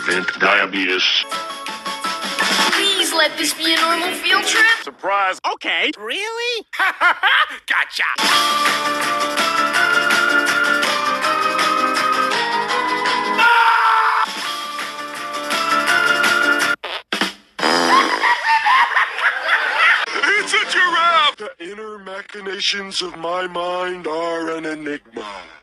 prevent diabetes. Please let this be a normal field trip. Surprise. Okay. Really? Gotcha. It's a giraffe! The inner machinations of my mind are an enigma.